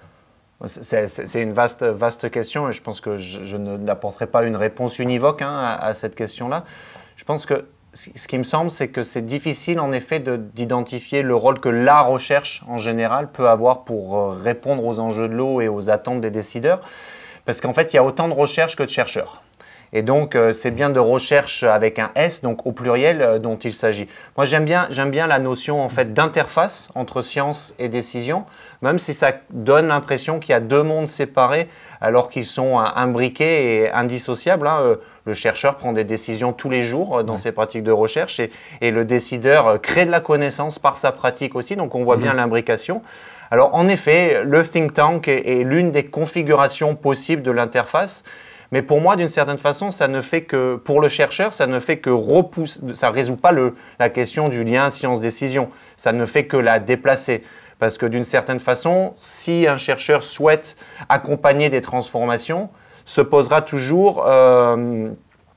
B: C'est une vaste, vaste question et je pense que je, je n'apporterai pas une réponse univoque hein, à, à cette question-là. Je pense que ce qui me semble, c'est que c'est difficile en effet d'identifier le rôle que la recherche en général peut avoir pour répondre aux enjeux de l'eau et aux attentes des décideurs. Parce qu'en fait, il y a autant de recherches que de chercheurs. Et donc, euh, c'est bien de recherche avec un S, donc au pluriel, euh, dont il s'agit. Moi, j'aime bien, j'aime bien la notion en fait, d'interface entre science et décision, même si ça donne l'impression qu'il y a deux mondes séparés alors qu'ils sont euh, imbriqués et indissociables. Hein. Euh, le chercheur prend des décisions tous les jours euh, dans ouais. ses pratiques de recherche et, et le décideur euh, crée de la connaissance par sa pratique aussi. Donc, on voit mmh. bien l'imbrication. Alors, en effet, le think tank est, est l'une des configurations possibles de l'interface. Mais pour moi, d'une certaine façon, ça ne fait que, pour le chercheur, ça ne fait que repousser, ça ne résout pas le, la question du lien science-décision. Ça ne fait que la déplacer. Parce que d'une certaine façon, si un chercheur souhaite accompagner des transformations, se posera toujours euh,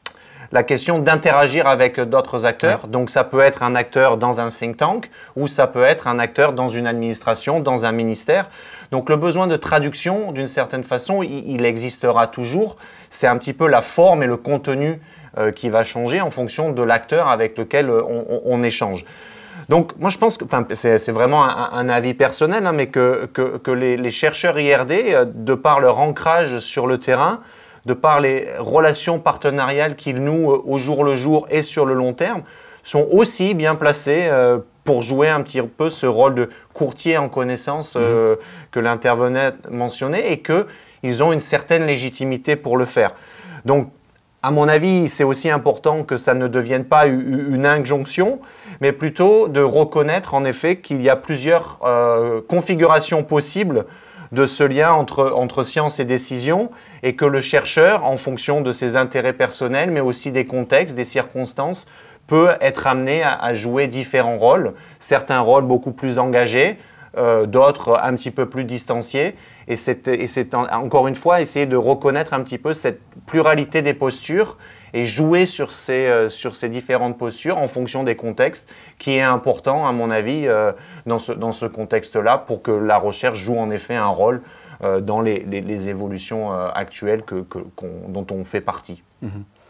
B: la question d'interagir avec d'autres acteurs. Ouais. Donc ça peut être un acteur dans un think tank ou ça peut être un acteur dans une administration, dans un ministère. Donc le besoin de traduction, d'une certaine façon, il, il existera toujours. C'est un petit peu la forme et le contenu euh, qui va changer en fonction de l'acteur avec lequel on, on, on échange. Donc moi je pense que, enfin, c'est vraiment un, un avis personnel, hein, mais que, que, que les, les chercheurs I R D, euh, de par leur ancrage sur le terrain, de par les relations partenariales qu'ils nouent euh, au jour le jour et sur le long terme, sont aussi bien placés euh, pour jouer un petit peu ce rôle de courtier en connaissance euh, mmh. que l'intervenant mentionnait et qu'ils ont une certaine légitimité pour le faire. Donc, à mon avis, c'est aussi important que ça ne devienne pas une injonction, mais plutôt de reconnaître en effet qu'il y a plusieurs euh, configurations possibles de ce lien entre, entre science et décision et que le chercheur, en fonction de ses intérêts personnels, mais aussi des contextes, des circonstances, peut être amené à, à jouer différents rôles, certains rôles beaucoup plus engagés, euh, d'autres un petit peu plus distanciés. Et c'est, et c'est en, encore une fois essayer de reconnaître un petit peu cette pluralité des postures et jouer sur ces, euh, sur ces différentes postures en fonction des contextes, qui est important à mon avis euh, dans ce, dans ce contexte-là pour que la recherche joue en effet un rôle euh, dans les, les, les évolutions euh, actuelles que, que, qu'on, dont on fait partie.
A: Mmh.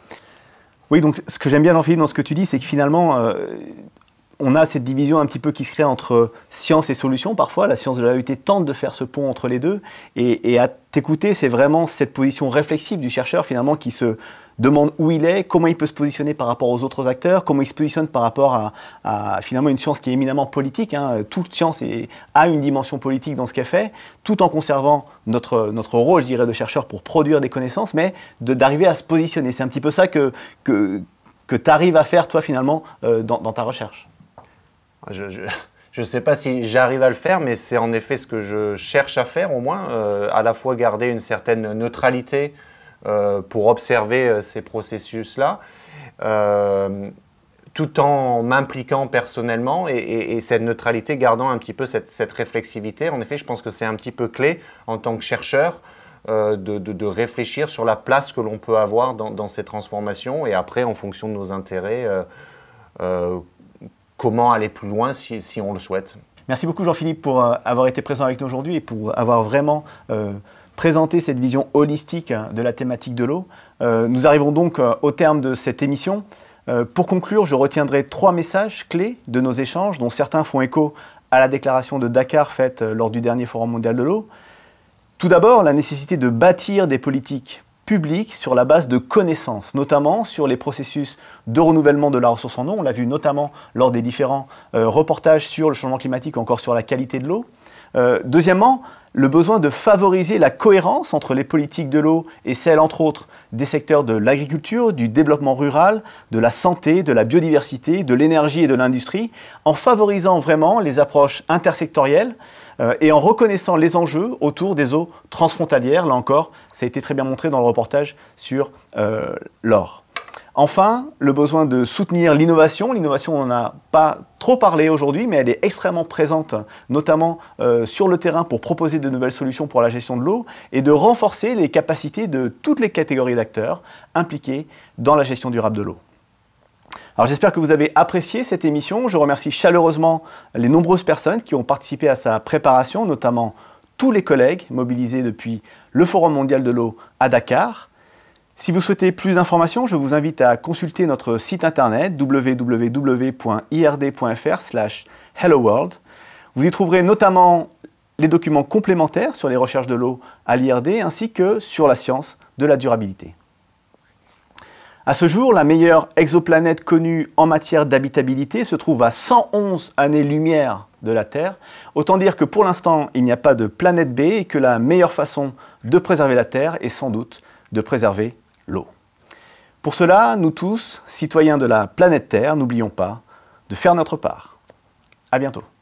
A: Oui, donc ce que j'aime bien, Jean-Philippe, dans ce que tu dis, c'est que finalement, euh, on a cette division un petit peu qui se crée entre science et solution. Parfois, la science de la réalité tente de faire ce pont entre les deux. Et, et à t'écouter, c'est vraiment cette position réflexive du chercheur, finalement, qui se demande où il est, comment il peut se positionner par rapport aux autres acteurs, comment il se positionne par rapport à, à finalement une science qui est éminemment politique. Hein. Toute science est, a une dimension politique dans ce qu'elle fait, tout en conservant notre, notre rôle, je dirais, de chercheur pour produire des connaissances, mais de, d'arriver à se positionner. C'est un petit peu ça que, que, que tu arrives à faire, toi, finalement, euh, dans, dans ta recherche.
B: Je... je... Je ne sais pas si j'arrive à le faire, mais c'est en effet ce que je cherche à faire, au moins, euh, à la fois garder une certaine neutralité euh, pour observer euh, ces processus-là, euh, tout en m'impliquant personnellement et, et, et cette neutralité gardant un petit peu cette, cette réflexivité. En effet, je pense que c'est un petit peu clé en tant que chercheur euh, de, de, de réfléchir sur la place que l'on peut avoir dans, dans ces transformations et après, en fonction de nos intérêts, euh, euh, comment aller plus loin si, si on le souhaite.
A: Merci beaucoup Jean-Philippe pour euh, avoir été présent avec nous aujourd'hui et pour avoir vraiment euh, présenté cette vision holistique de la thématique de l'eau. Euh, nous arrivons donc euh, au terme de cette émission. Euh, pour conclure, je retiendrai trois messages clés de nos échanges, dont certains font écho à la déclaration de Dakar faite euh, lors du dernier Forum mondial de l'eau. Tout d'abord, la nécessité de bâtir des politiques publiques sur la base de connaissances, notamment sur les processus de renouvellement de la ressource en eau. On l'a vu notamment lors des différents euh, reportages sur le changement climatique, encore sur la qualité de l'eau. Euh, deuxièmement, le besoin de favoriser la cohérence entre les politiques de l'eau et celles, entre autres, des secteurs de l'agriculture, du développement rural, de la santé, de la biodiversité, de l'énergie et de l'industrie, en favorisant vraiment les approches intersectorielles euh, et en reconnaissant les enjeux autour des eaux transfrontalières. Là encore, ça a été très bien montré dans le reportage sur euh, l'or. Enfin, le besoin de soutenir l'innovation. L'innovation, on n'en a pas trop parlé aujourd'hui, mais elle est extrêmement présente, notamment euh, sur le terrain pour proposer de nouvelles solutions pour la gestion de l'eau et de renforcer les capacités de toutes les catégories d'acteurs impliqués dans la gestion durable de l'eau. Alors j'espère que vous avez apprécié cette émission. Je remercie chaleureusement les nombreuses personnes qui ont participé à sa préparation, notamment tous les collègues mobilisés depuis le Forum mondial de l'eau à Dakar. Si vous souhaitez plus d'informations, je vous invite à consulter notre site internet w w w point i r d point f r slash hello world. Vous y trouverez notamment les documents complémentaires sur les recherches de l'eau à l'I R D ainsi que sur la science de la durabilité. À ce jour, la meilleure exoplanète connue en matière d'habitabilité se trouve à cent onze années-lumière de la Terre. Autant dire que pour l'instant, il n'y a pas de planète B et que la meilleure façon de préserver la Terre est sans doute de préserver l'eau. Pour cela, nous tous, citoyens de la planète Terre, n'oublions pas de faire notre part. À bientôt.